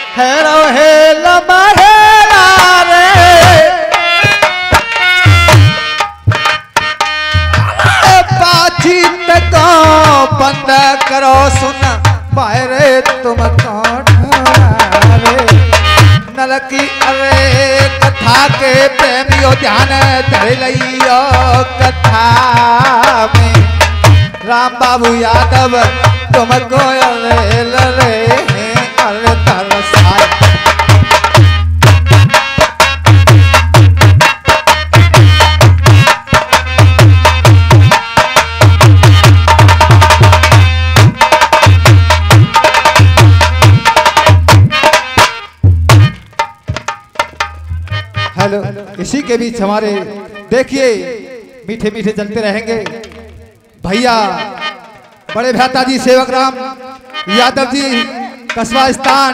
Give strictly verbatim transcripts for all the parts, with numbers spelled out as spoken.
Hello hello महेला रे बातचीत को बंद करो सुन बाहरे तुम कौन रे नल की अरे कथा के प्रेमियों ध्यान धर लियो कथा में राम बाबू यादव तुमको अरे लरे अरे तरसाए हेलो इसी के बीच हमारे देखिए मीठे मीठे चलते रहेंगे भैया बड़े भ्राता जी सेवक राम यादव जी कस्बा स्थान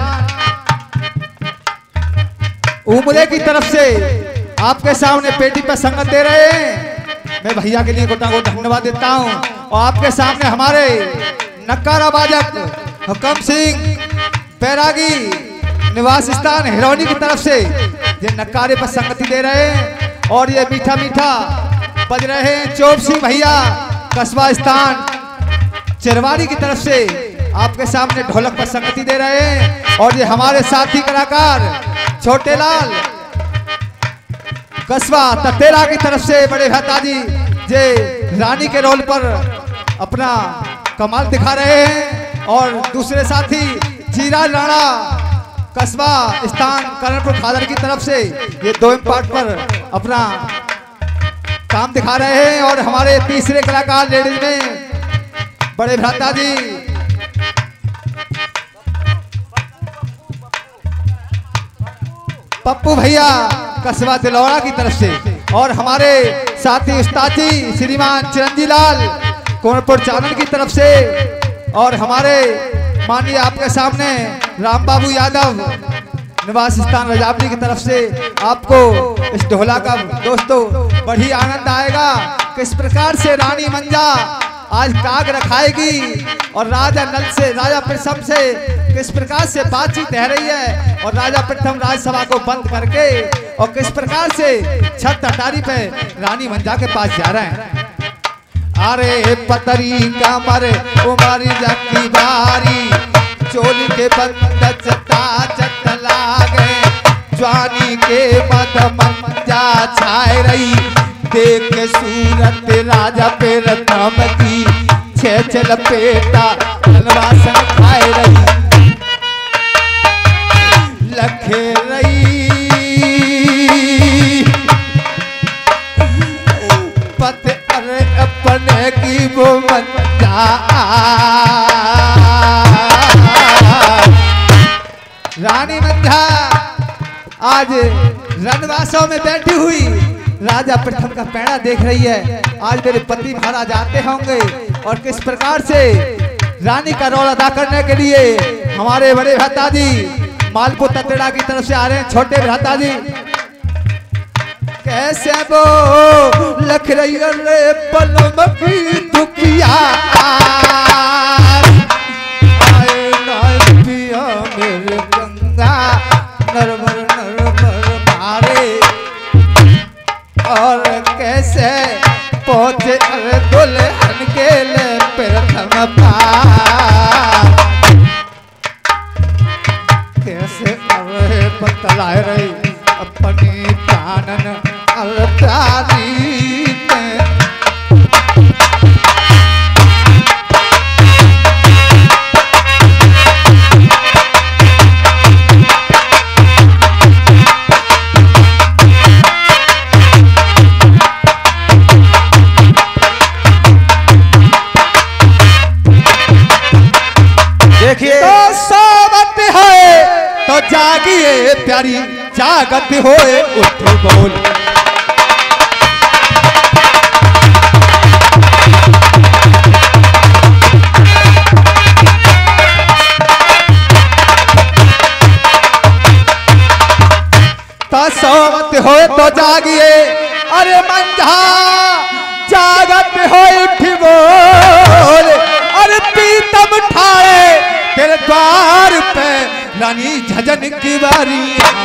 उमरे की तरफ से आपके सामने पेटी पर संगत दे रहे हैं। मैं भैया के लिए गोटा गोटा धन्यवाद देता हूं और आपके सामने हमारे नक्कारा बाजक हुकम सिंह बैरागी निवास स्थान हिरौनी की तरफ से ये नक्कारे पर संगति दे रहे हैं और ये मीठा मीठा बज रहे हैं चोप सिंह भैया कस्बा स्थान चिरवाड़ी की तरफ से आपके सामने ढोलक पर संगति दे रहे हैं और ये हमारे साथी कलाकार छोटे लाल कस्बा ततेरा की तरफ से बड़े भ्राता जी जे रानी के रोल पर अपना कमाल दिखा रहे हैं और दूसरे साथी जीरा राणा कस्बा स्थान करणपुर खादर की तरफ से ये दो पार्ट पर अपना काम दिखा रहे हैं और हमारे तीसरे कलाकार लेडीज में बड़े भ्राता जी पप्पू भैया कस्बा तिलौड़ा की तरफ से और हमारे साथी उस्ताद जी श्रीमान चिरंजी लाल कोनपुर चानन की तरफ से और हमारे मानिए आपके सामने राम बाबू यादव निवास स्थान रजावली की तरफ से आपको इस ढोला का दोस्तों बड़ी आनंद आएगा। किस प्रकार से रानी मंजा आज काग रखाएगी और राजा नल से राजा प्रथम से किस प्रकार से बातचीत रह रही है और राजा प्रथम राजसभा को बंद करके और किस प्रकार से छत अटारी पे रानी मंजा के पास जा रहे हैं। अरे पतरी कमर उमरी जकी बारी चोली के बंद चता चत लागे जवानी के मद मंजा छाए रही देख के सूरत राजा पे रतम की छे छल पेटा हलवासन खाए रही लखे रही पत अरे अपने की वो मंजा रानी मंजा आज रणवासों में बैठी हुई राजा प्रथम का पैड़ा देख रही है। आज मेरे पति महाराज आते होंगे और किस प्रकार से रानी का रोल अदा करने के लिए हमारे बड़े भ्राता जी मालपुर ततेड़ा की तरफ से आ रहे हैं। छोटे भ्राता जी कैसे वो लख रही रे पलम की दुखिया आए ना पिया मेरे गंगा नरवर नरवर मारे और कैसे पहुंचे अरे दुल्हन के ले प्रथम पार कैसे अरे बतलाए रही अपनी प्राणन अवतारी देखिए तो सोवत है तो जागिए प्यारी जागत होए उठ बोल तो सोवत हो तो जागिए अरे मंझा जागत हो उठ बोल अरे पीतम ठाए तेरे द्वार पे रानी झजन की बारी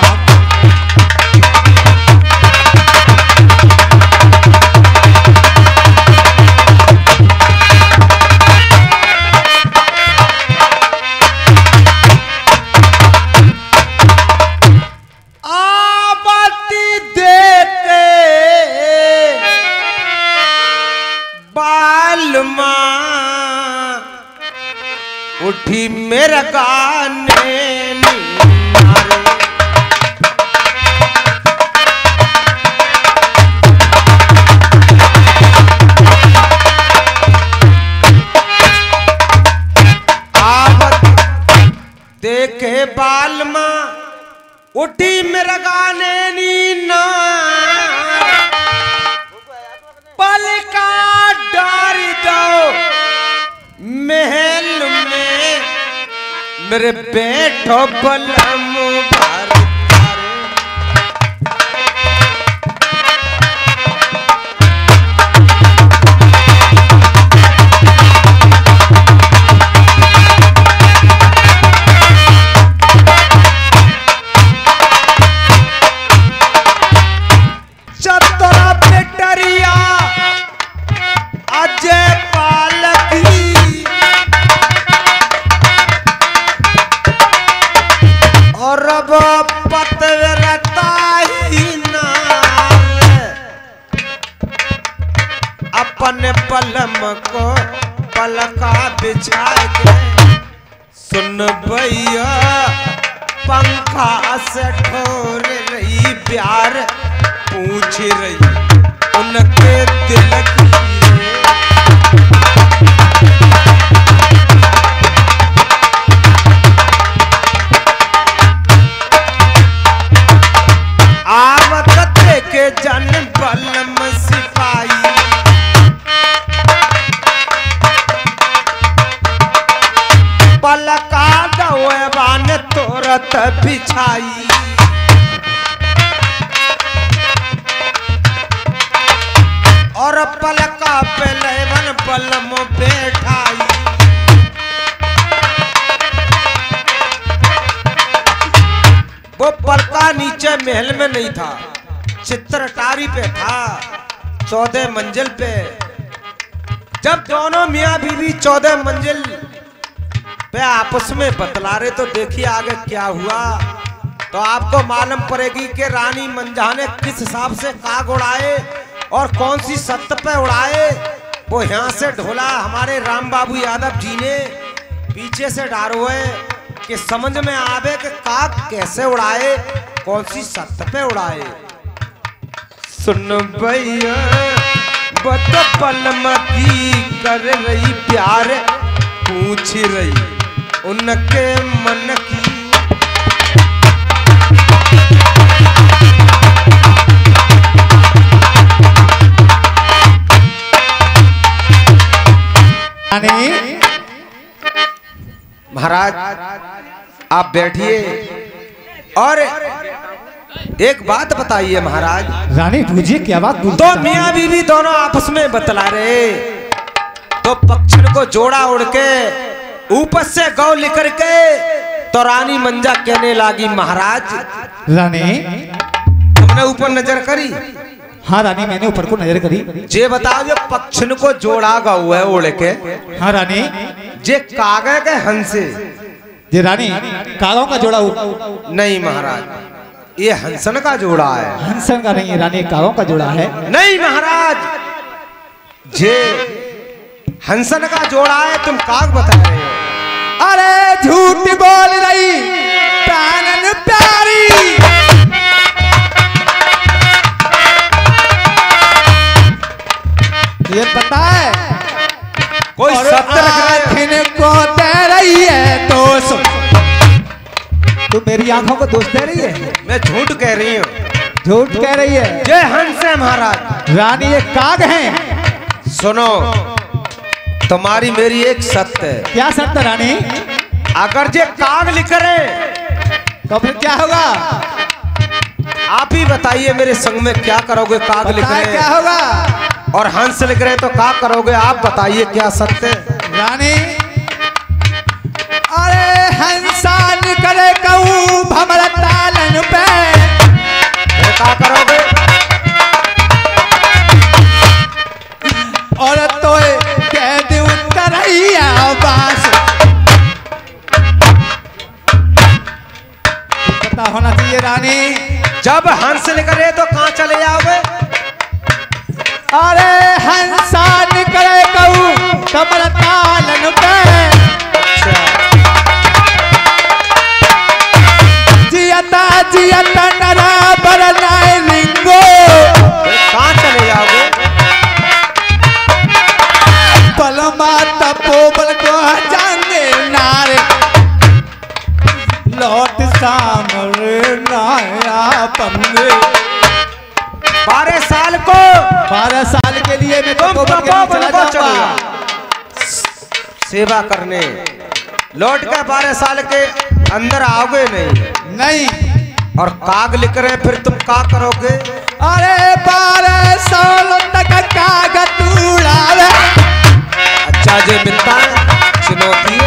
उठी मेरा गाने आवत देखे बालमा उठी मेरा गाने नीना पल का डारी दो महल में मेरे बैठो बलम चतरा पेटरिया अजय पालकी और अब पतरता ही ना अपने पलम को पलका बिछा के सुन भैया पंखा से ठोर रही प्यार पूछ रही उनके दिल की आवत के जन बलम सिपाही पलका दौबान तोरत बिछाई और पलका पे लेवन बलम बैठाई वो पलका नीचे महल में नहीं था, चित्रटारी पे था, चौदह मंजिल पे। जब दोनों मियाँ बीवी चौदह मंजिल पे आपस में बतला रहे तो देखिए आगे क्या हुआ। तो आपको मालूम पड़ेगी कि रानी मंजा ने किस हिसाब से काग उड़ाए और कौन सी सत्त पे उड़ाए। वो यहाँ से ढोला हमारे राम बाबू यादव जी ने पीछे से डारो है कि समझ में आवे कि काग कैसे उड़ाए, कौन सी सत्त पे उड़ाए। सुन भैया बत पलमती कर रही प्यार पूछ रही उनके मन की। महाराज आप बैठिए और एक बात बताइए महाराज। रानी पूछिए क्या बात। तो मियाँ बीवी दोनों आपस में बतला रहे तो पक्षी को जोड़ा उड़ के ऊपर से गौ लेकर के तो रानी मंजा कहने लगी महाराज रानी तुमने ऊपर नजर करी। हाँ रानी मैंने ऊपर को नजर करी। जे बताओ जो पक्षी को जोड़ा गौ है उड़ के। हाँ रानी जे कागे के हंसे। जे रानी कागों का जोड़ा नहीं महाराज ये हंसन का जोड़ा है। हंसन का नहीं है रानी, कागों का जोड़ा है। नहीं महाराज जे हंसन का जोड़ा है, तुम काग बता रहे हो। अरे झूठ बोल रही प्राणन प्यारी। ये पता है कोई सत्य को दे रही है तो तू मेरी आंखों को दोष दे रही है। मैं झूठ कह रही हूँ। झूठ कह रही है। जय हंस है महाराज। रानी ये काग हैं। सुनो तुम्हारी मेरी एक सत्य है। क्या सत्य रानी? अगर जे काग लिख रहे तो फिर क्या होगा? आप ही बताइए मेरे संग में क्या करोगे? काग लिख रहे क्या होगा? और हंस लिख रहे तो क्या करोगे? आप बताइए क्या सत्य है? रानी अरे हंसान करे कहूँ भमर तालन पे क्या करोगे? और तो कह दूं तरैया बास पता होना चाहिए रानी। जब हंस निकले तो कहाँ चले जाओगे? अरे हंसान करे कहूँ कमर तालन पे जियता जियता नरा बरनाए रिंगो कहाँ चले जाओगे? पलमा तपोबल को जाने नारे लौट सामरे नाया पंगे। बारह साल को बारह साल के लिए मैं तुम तपोबल के लिए चला जाऊंगा सेवा करने। लौट के बारह साल के अंदर आओगे नहीं? नहीं। और काग लिख रहे फिर तुम क्या करोगे? अरे बारह साल तक कागज उड़ावे। अच्छा जे मिलता है चुनौती